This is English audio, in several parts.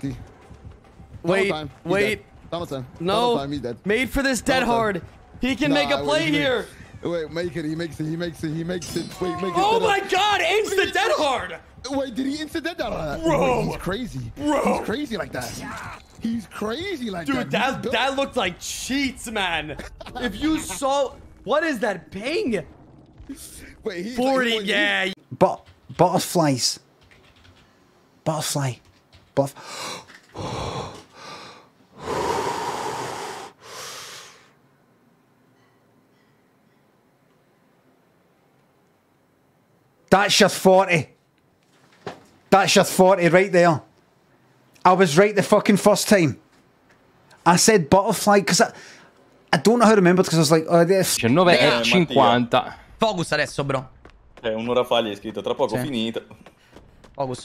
TNT. Wait. No. Made for this dead hard. He can make a play here. Wait, make it. He makes it. Wait, make it. Oh my God! Insta dead hard. Wait, did he insta dead hard? Bro, he's crazy. Bro, he's crazy like that. He's crazy like that. Dude, that looked like cheats, man. If you saw, what is that ping? Wait, 40, yeah. Butterflies. Butterfly. That's your 40. That's your 40 right there. I was right the fucking first time. I said butterfly because I don't know how to remember because I was like, oh, this. 19:50. Focus adesso, bro. Un'ora fa gli hai scritto, tra poco finita. Focus.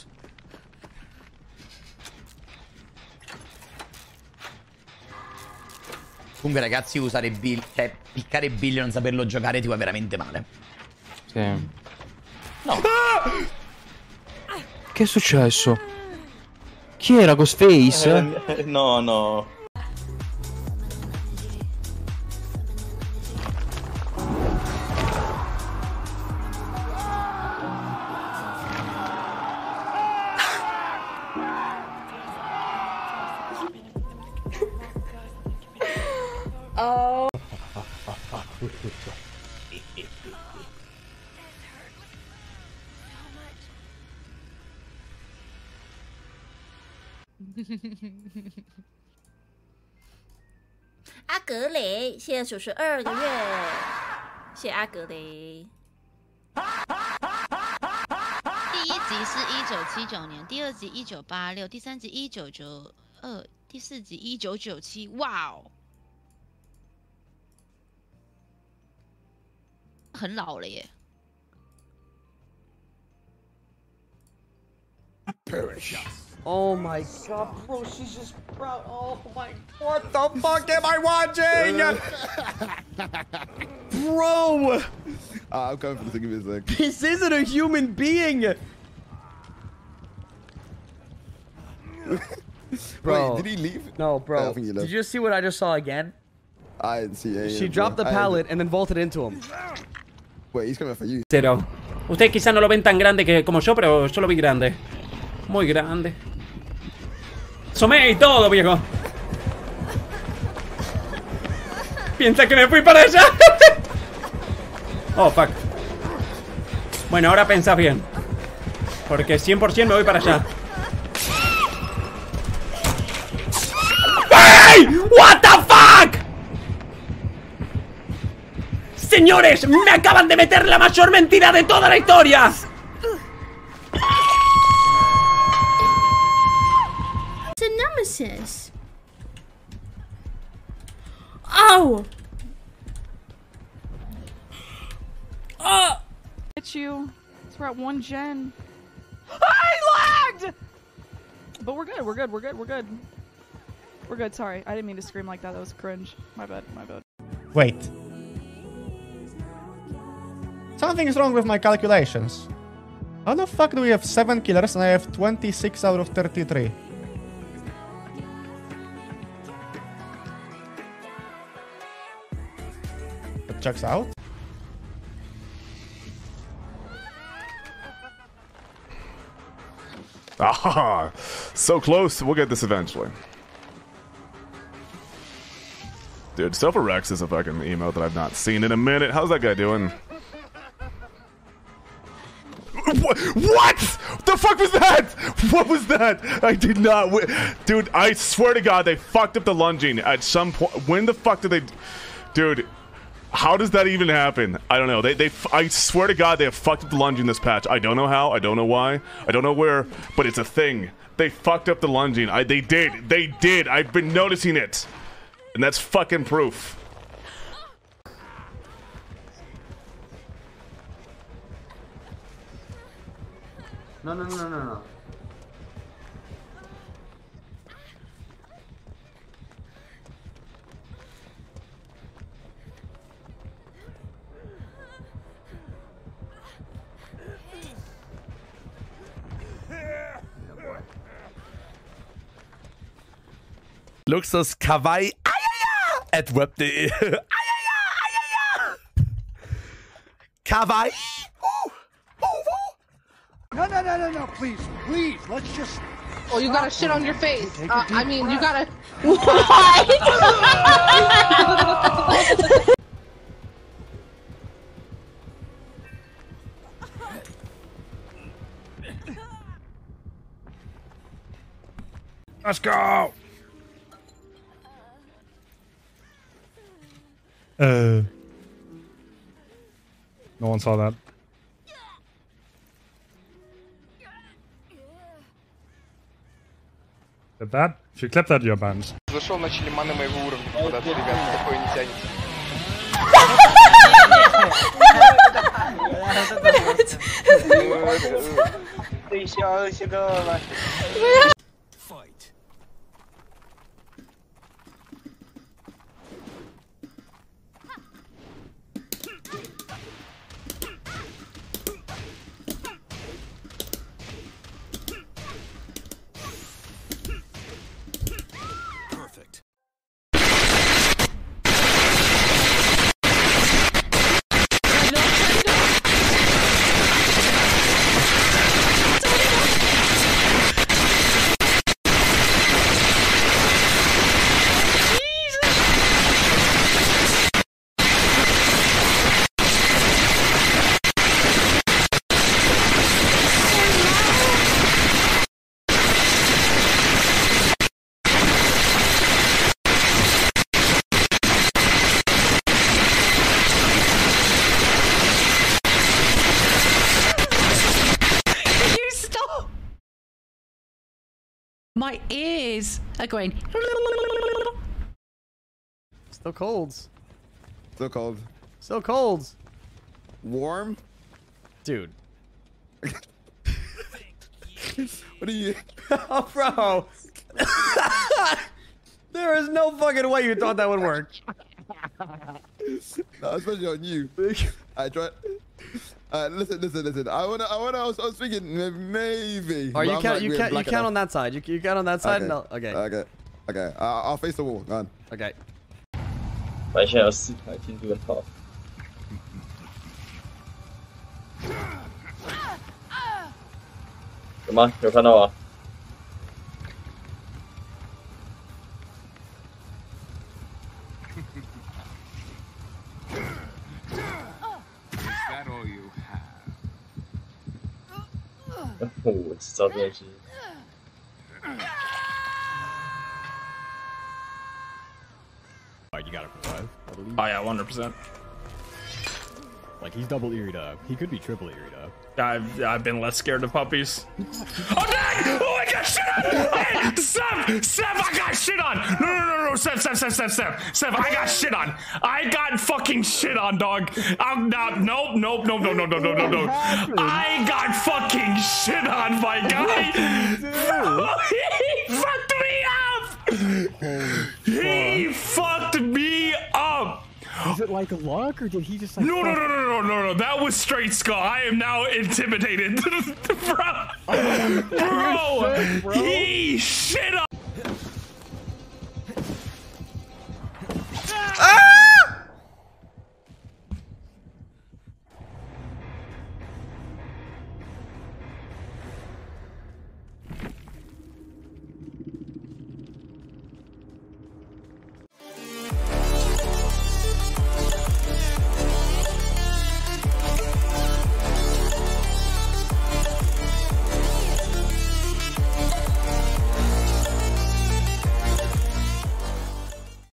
Comunque ragazzi, usare piccare Billy e non saperlo giocare ti va veramente male. Sì. No. Che è successo? Chi era Ghostface? No. Oh.阿格雷，谢谢92个月，谢谢阿格雷。 第一集是1979年，第二集1986，第三集1992，第四集1997。哇哦，很老了耶。 Oh my God, bro, she's just proud. Oh my, what the fuck am I watching? Bro! I'm going for the thing of his leg. This isn't a human being! Bro. Wait, did he leave? No, bro. Did you see what I just saw again? I didn't see it. She dropped the pallet and then vaulted into him. Wait, he's coming for you. Cero. Ustedes quizás no lo ven tan grande como yo, pero yo lo vi grande. Muy grande. Somé y todo, viejo. Piensa que me fui para allá. Oh, fuck. Bueno, ahora pensás bien. Porque 100% me voy para allá. ¡Hey! What the fuck! Señores, me acaban de meter la mayor mentira de toda la historia. Nemesis. Oh. Hit you. So we're at 1 gen. I lagged. But we're good. We're good. Sorry, I didn't mean to scream like that. That was cringe. My bad. Wait. Something is wrong with my calculations. How the fuck do we have 7 killers and I have 26 out of 33? That checks out. Ah, so close. We'll get this eventually. Dude, Sofa Rex is a fucking emote that I've not seen in a minute. How's that guy doing? What? The fuck was that? What was that? I did not. Dude, I swear to God, they fucked up the lunging at some point. When the fuck did they? Dude, how does that even happen? I don't know. I swear to God, they have fucked up the lunging this patch. I don't know how. I don't know why. I don't know where. But it's a thing. They fucked up the lunging. They did. They did. I've been noticing it. And that's fucking proof. No. Luxus Kawaii at web.de. Kawaii. No, please, let's just... Oh, you got a shit on your face. I mean, you gotta... Let's go! No one saw that. Did that? If you clip that, you're banned. Зашел на челеманы моего уровня. Куда-то, ребят, такое не тянет. My ears are going. Still cold. Still cold. So cold. Warm? Dude. What are you? Oh, bro. There is no fucking way you thought that would work. No, especially on you. I tried. Listen. I was thinking maybe. Or you count on that side. You count on that side. Okay. No. Okay. Okay. I'll face the wall. Go on. Okay. 反正现在有4台进度很好。有吗？有看到啊？ 我知道这东西。 You gotta revive, I believe. Oh yeah, 100%. Like he's double eared up. He could be triple eared up. I've been less scared of puppies. Oh dang! Oh, I got shit on! Hey, Seth, I got shit on! No, Seth, I got shit on! I got fucking shit on, dog! I'm not, nope. I got fucking shit on, my guy! He fucked me up! He fucked me up! Is it like luck, or did he just like... No, that was straight skull. I am now intimidated. Bro, he shit on